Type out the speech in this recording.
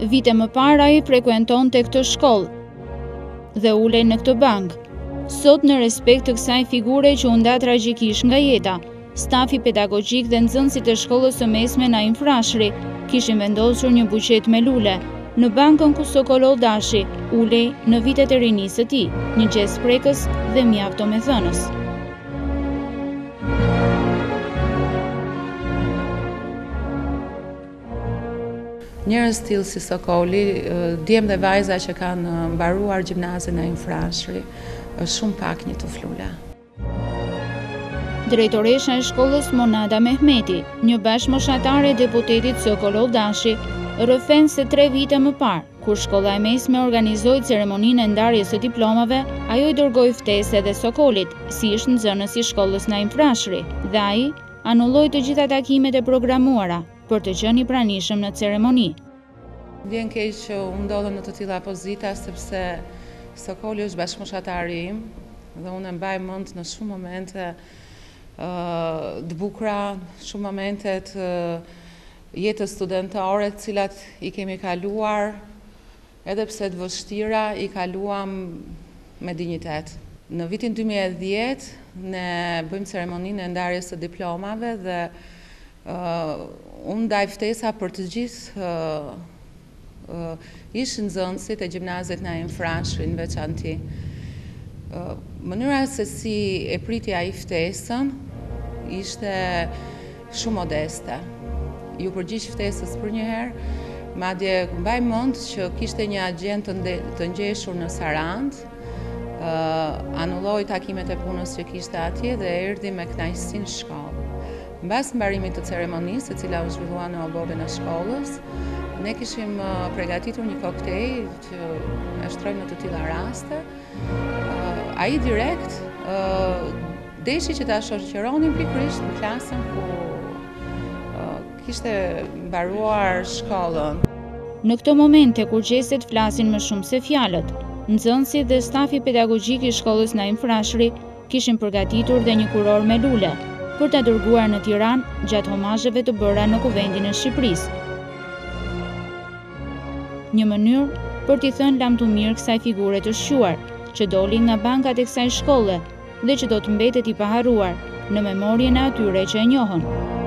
Vite më parë ai frekuenton të këtë shkollë dhe ulej në këtë bank. Sot në respekt të kësaj figure që u nda tragjikisht nga jeta, stafi pedagogjik dhe nxënësit e shkollës së mesme Naim Frashëri kishin vendosur një buqet me lule në bankën ku Sokolov Dashi ulej në vitet e rinisë së tij, një gest prekës dhe mjaft domethënës. Njerëz tillë si Sokoli, djemë dhe vajza që kanë mbaruar gjimnazin Naim Frashëri, është shumë pak një tuflula. Drejtoresha e shkollës Monada Mehmeti, një bashkëmoshatare e deputetit Sokolov Dashi, rrëfen se 3 vite më parë, kur shkolla e mesme organizoi ceremoninë e ndarjes së diplomave, ajo i dërgoi ftesë edhe Sokolit, si ishte nxënës i shkollës Naim Frashëri, dhe ai anulloi të gjitha takimet e programuara për të qenë i pranishëm në ceremoni. Ndjen keq që u ndodhen në të tilla pozita sepse Sokoli është bashkëmoshatari im dhe unë e mbaj mend në shumë momente të bukura, shumë momente të jetës studentore, të cilat i kemi kaluar, edhe pse të vështira, i kaluam me dinjitet. Në vitin 2010 ne bëjmë ceremoninë e ndarjes së diplomave dhe unë ndaj ftesa për të gjithë ish nxënësit e gjimnazit Naim Frashëri në veçanti. Mënyra se si e priti ai ftesën ishte shumë modeste. Ju përgjigj ftesës për një herë, madje mbaj mend që kishte një agent të ngjeshur në Sarandë, anulloi takimet e punës që kishte atje dhe erdhi me kënaqësi në shkollë. Mbas mbarimit të ceremonisë, e cila u zhvillua në oborrin e shkollës, ne kishim përgatitur një koktejl që e shtrojmë në të tilla raste. Ai direkt deshi që ta shoqëronin pikërisht në klasën ku kishte mbaruar shkollën. Në këto momente kur gjestet flasin më shumë se fjalët, nxënësit dhe stafi pedagogjik i shkollës Naim Frashëri kishin përgatitur dhe një kuror me lule për ta dërguar në Tiranë gjatë homazheve të bëra në Kuvendin e Shqipërisë. Një mënyrë për t'i thënë lamtumirë kësaj figure të shquar, që doli nga bankat e kësaj shkolle dhe që do të mbetet i paharruar në memorien e atyre që e njohën.